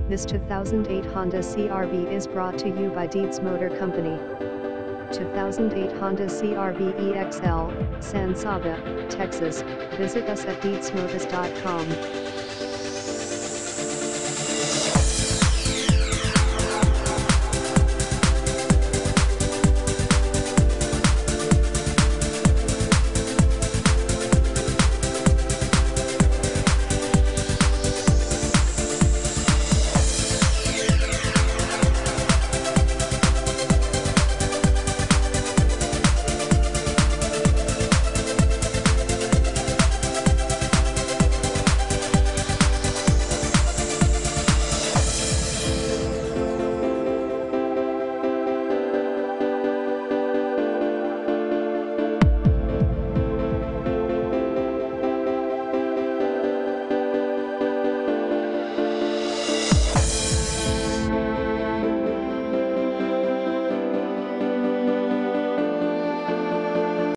This 2008 Honda CR-V is brought to you by Dietz Motor Company. 2008 Honda CR-V EXL, San Saba, Texas. Visit us at dietzmotors.com.